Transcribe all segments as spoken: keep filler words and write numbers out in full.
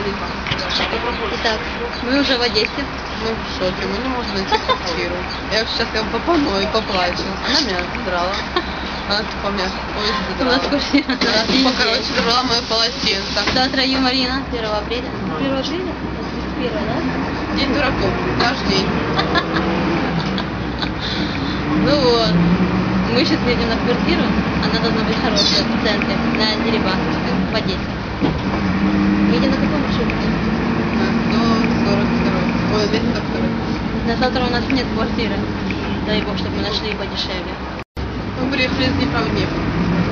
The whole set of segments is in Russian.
Итак, мы уже в Одессе. Мы в шоке, мы не можем найти квартиру. Я сейчас как бы попану и поплачу. Она меня задрала. Она типа меня поезд задрала. Она типа, короче, забрала мое полотенце. Завтра Юмарина, первого апреля. первого апреля? первого, да? День дураков, каждый день. Ну вот. Мы сейчас едем на квартиру. Она должна быть хорошая в центре, на Дерибасовской, в Одессе. Мы едем на каком маршруте? сто сорок два. Ой, двести сорок два. На завтра у нас нет квартиры. Дай бог, чтобы мы нашли подешевле. Мы приехали из Днепра в Днепр.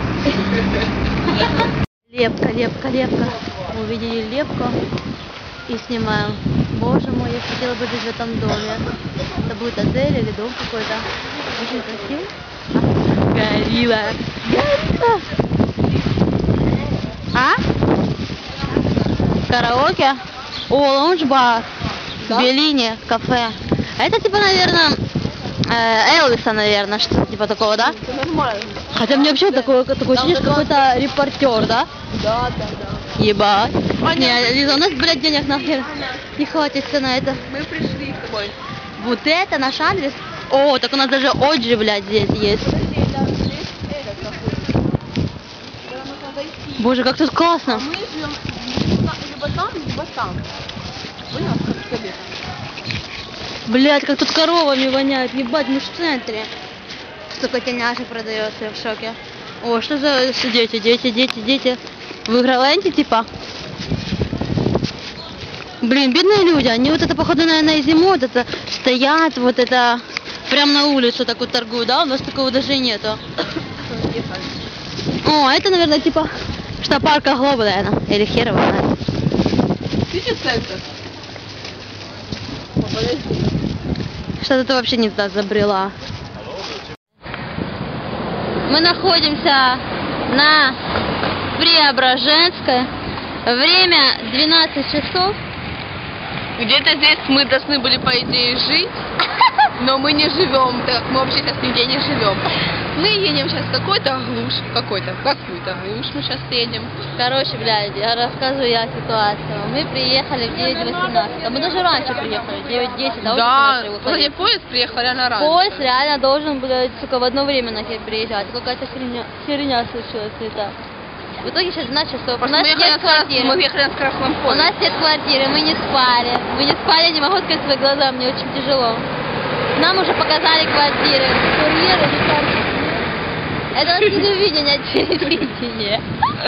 Лепка, лепка, лепка. Мы увидели лепку и снимаем. Боже мой, я хотела бы жить в этом доме. Это будет отель или дом какой-то. Очень красивый. Горилла. Горилла. А? Караоке? О, лаунж-бар. Да? Беллини, кафе. Это типа, наверное, э, Элвиса, наверное, что-то типа такого, да? Это нормально. Хотя мне вообще такое, такое ощущение, что какой-то репортер, да? Да, да, да. Ебать. Понятно. Не, Лиза, у нас, блядь, денег нахер не хватит на это. Мы пришли с тобой. Вот это наш адрес? О, так у нас даже Оджи, блядь, здесь есть. Боже, как тут классно. Мы живем либо там, либо там. Понял, как тебе? Блядь, как тут коровами воняет. Ебать, мы в центре. Столько теняшек продается, я в шоке. О, что за дети, дети, дети, дети. В Игроленде, типа? Блин, бедные люди, они вот это, походу, наверное, зиму, вот это, стоят, вот это, прям на улицу так вот торгуют, да? У нас такого даже и нету. О, это, наверное, типа, что парка Глоба, наверное, или херово, наверное. Сити-центр. Что-то ты вообще не туда забрела. Мы находимся на Преображенской. Время двенадцать часов. Где-то здесь мы должны были, по идее, жить, но мы не живем, так как мы вообще сейчас нигде не живем. Мы едем сейчас в какой-то глушь, какой-то, какую-то глушь мы сейчас едем. Короче, блядь, я рассказываю я ситуацию. Мы приехали в девять восемнадцать, а мы даже раньше приехали, девять десять, да? Да, уже кстати, поезд приехал реально рано. Поезд реально должен был, сука, в одно время нахер приезжать. Какая-то херня, херня случилась это. В итоге сейчас двенадцать часов. У нас мы нет квартиры. Мы ехали на скоростном У поезде. нас нет квартиры, мы не спали. Мы не спали, не могу сказать свои глаза, мне очень тяжело. Нам уже показали квартиры. Курьеры, лекарства. Это телевидение, телевидение.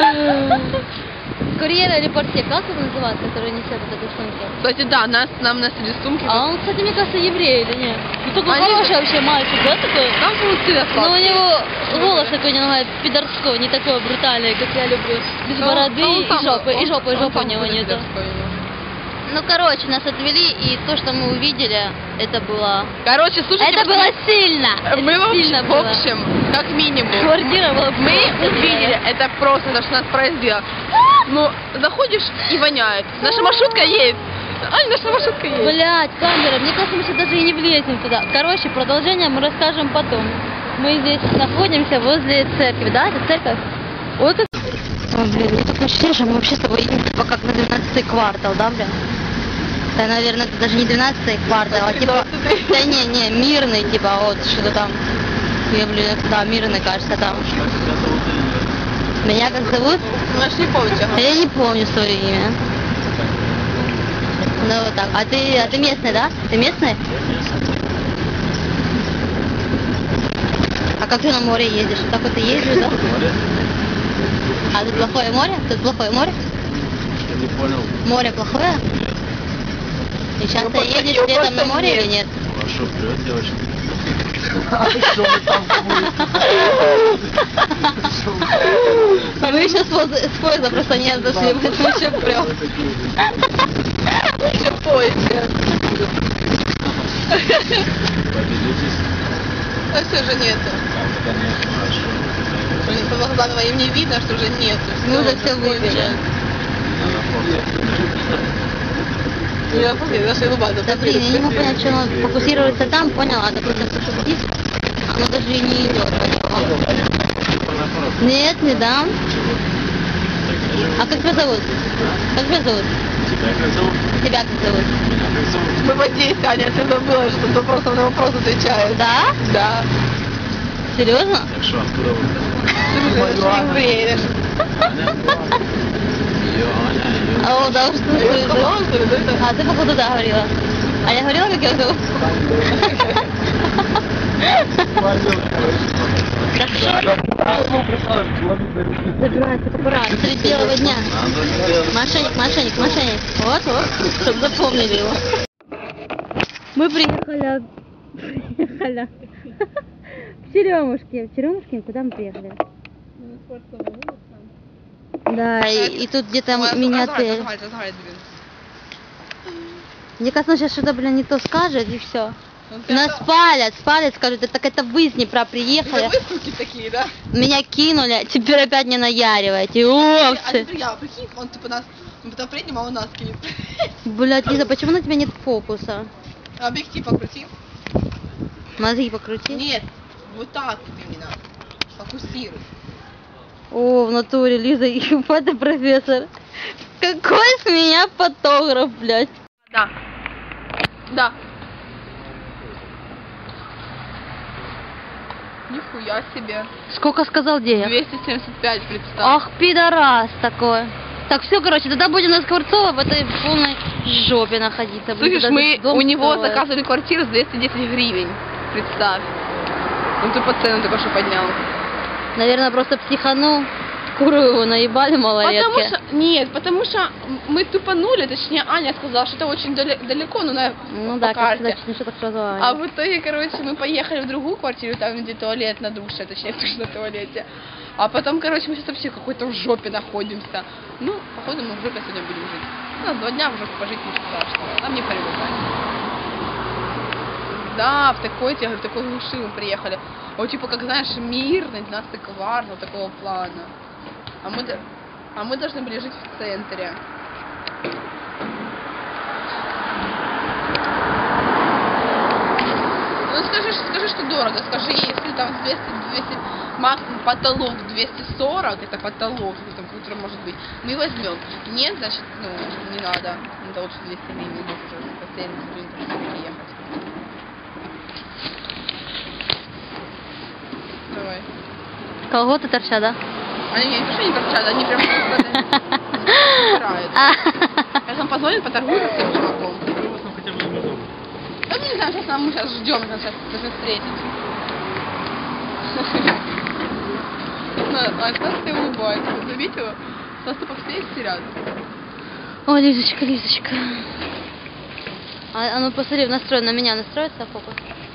Курьер или портье, как это называется, который несет вот эту сумку? Кстати, да, нас, нам носили сумки. А он, кстати, мне кажется, еврей или нет? Ну, такой Они хороший же- вообще мальчик, да, такой? Нам получилось. Ну, у него голос такой немного пидорской, не такой брутальный, как я люблю. Без Ну, бороды он и сам- жопы, и он- жопы, и он жопы у сам него будет нету. дерзкой. Ну, короче, нас отвели, и то, что мы увидели, это было... Короче, слушайте, Это было сильно! мы это в сильно общем, в было. общем, как минимум, Квартира была мы просто увидели, белая. это просто то, что нас поразило. Ну, заходишь и воняет. Наша маршрутка едет. Ань, наша маршрутка едет. Блять, камера, мне кажется, мы сейчас даже и не влезем туда. Короче, продолжение мы расскажем потом. Мы здесь находимся возле церкви, да? Это церковь? Ой, как... Ой, блин, мне такое ощущение, что мы вообще с тобой едем типа как на двенадцатый квартал, да, блин? Да, наверное, это даже не двенадцатый квартал, а типа... Да не, не, мирный, типа, вот, что-то там. Я, блин, да, мирный, кажется, там. Меня как зовут? Наш не помню. Я не помню свое имя. Ну вот так. А ты, а ты местный, да? Ты местный? А как ты на море ездишь? Так вот ты ездишь, да? А тут плохое море? Тут плохое море? Я не понял. Море плохое? И часто Ну, едешь его летом на просто море нет. или нет? А что, вперед, девочка? А что вы там А мы сейчас с поезда просто не зашли, поэтому еще прям. Еще в поезде. Победитесь? А все же нету. Конечно, хорошо. Блин, по глазам моим не видно, что уже нету. Мы уже все выиграли. Я помню, наша Лубада. Да блин, я не могу понять, что оно фокусируется там, понял, а допустим, то, что здесь, оно даже и не идет. Нет, не дам. А как тебя зовут? Как тебя зовут? Тебя как зовут? Тебя как зовут? Меня как зовут? Мы в Одессе, Аня, ты забыла, что с вопросом на вопрос отвечает. Да? Да. Серьезно? Так что, откуда вы? Ты же не вреешь. Ее, Аня, ее. А, о, да, что ты Я сказала, что ли, да? А ты, походу, да, говорила. А я говорила, как я зовут? Забирается пора, средь белого дня. Мошенник, мошенник, мошенник. Вот, вот, чтобы запомнили его. Мы приехали... Приехали... В Черемушке. В Черемушке? Куда мы приехали? Да, и, и тут где-то мини-отель. Мне кажется, он сейчас что-то, блин, не то скажет, и все. Нас спалят, спалят, скажут, так это вы с Днепра приехали. Вы суки такие, да? Меня кинули, теперь опять не наяриваете. Овцы. А прикинь, он типа нас, мы потом приедем, а он нас кинет. Блядь, Лиза, почему на тебя нет фокуса? Объектив покрути. Мозги покрути. Нет, вот так вот именно. Фокусируй. О, в натуре, Лиза, ебать, профессор. Какой с меня фотограф, блядь. Да. Да. Нихуя себе. Сколько сказал денег? двести семьдесят пять, представь. Ах, пидорас такой. Так, все, короче, тогда будем на Скворцова в этой полной жопе находиться. Будем Слышишь, тогда мы дом у него строить. заказывали квартиру за двести десять гривен. Представь. Он тупо цену только что поднял. Наверное, просто психанул. Куру его наебали малолетки. Потому что, нет, потому что мы тупанули, точнее, Аня сказала, что это очень дали- далеко, ну, на, Ну по да, как карте. всегда, ну что так сразу Аня. А в итоге, короче, мы поехали в другую квартиру, там, где туалет на душе, точнее, душ на туалете. А потом, короче, мы сейчас вообще в какой-то в жопе находимся. Ну, походу, мы в жопе сегодня будем жить. Ну, два дня в жопе пожить ничего страшного. Нам не привыкать. Да, в такой, я говорю, в такой глуши мы приехали. Вот, типа, как, знаешь, мирно, двенадцатый квартал, такого плана. А мы, до- а мы должны были жить в центре. Ну скажи, скажи, что дорого. Скажи, если там двести, двести, максимум потолок двести сорок, это потолок, там, который может быть, мы возьмем. Нет, значит, ну, не надо. Надо лучше двести гривен, по семьдесят гривен, чтобы приехать. Давай. Колготы торчат, да? Они не то, что не торчат, они прям собирают. Сейчас он позвонит, поторгует с этим чуваком. Хотя бы дома. Да мы не знаем, сейчас нам, мы сейчас ждем, нас сейчас должны встретить. Ну, а сейчас ты улыбаешься, заметила? Нас тупо все истерят. Ой, Лизочка, Лизочка. А, а ну посмотри, настрой на меня, настроится фокус?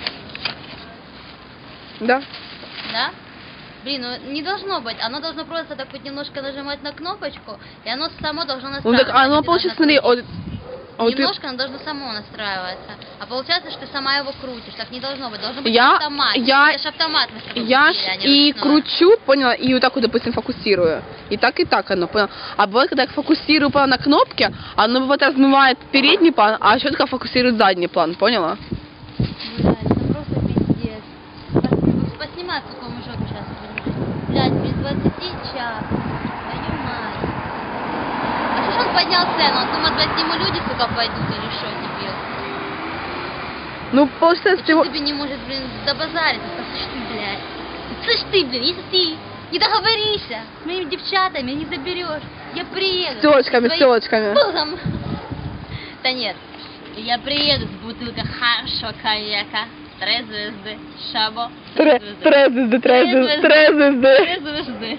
Да. Да? Блин, ну не должно быть, оно должно просто так вот немножко нажимать на кнопочку, и оно само должно Ну настраиваться. так, а ну Ты получится, должна смотри, крутить. вот... а вот ты- Немножко оно должно само настраиваться. А получается, что ты сама его крутишь. Так не должно быть. Должен быть Я- автомат. я- Это же автомат мы с тобой Я купили, ж а не и ручное. кручу, поняла, и вот так вот, допустим, фокусирую. И так, и так оно, поняла. А бывает, когда я фокусирую поняла, на кнопке, оно бывает размывает передний план, а четко фокусирует задний план, поняла? Блядь, это просто пиздец. Пос- Поснимай, в каком жопе сейчас будем жить. Блядь, без двадцати час. Твою мать. А что ж он поднял цену? Он думает, блядь, к нему люди, сука, пойдут или что, дебил? Ну, получается, Почему ты... тебе не может, блин, добазариться? Слышь ты, блядь. Слышь ты, блин, если ты не договоришься с моими девчатами, не заберешь, я приеду. С тёлочками, с Твоим тёлочками. пузом. Да нет, я приеду с бутылкой хорошего коньяка. Три звезды, шабо. Три три звезды, три звезды, три звезды. Три звезды.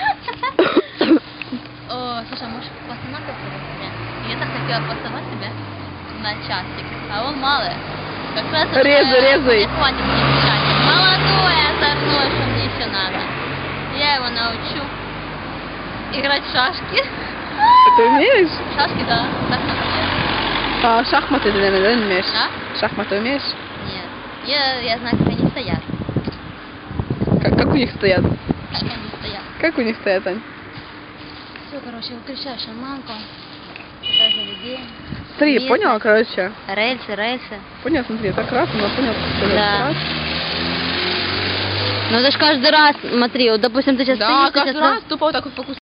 О, слушай, а может посмотреться на Я так хотела посылать тебя на часик, а он малый. Как раз вот, Резай, э, резай. Не хватит мне мешать. Молодой, озорной, что мне еще надо. Я его научу играть в шашки. Ты умеешь? Шашки, да, так например. А шахматы ты, наверное, да, не умеешь? А? Шахматы умеешь? Нет, я, я знаю, как они стоят. Как, как у них стоят? Как они стоят. Как у них стоят, Ань? Все, короче, выключай шарманку. Сюда заведение. Смотри, Место. поняла, короче? Рельсы, рельсы. Понял, смотри, так раз, она поняла, что это Да. раз. Ну это ж каждый раз, смотри, вот допустим ты сейчас Да, стоишь, ты каждый сейчас раз тупо вот так вот фокусируешь.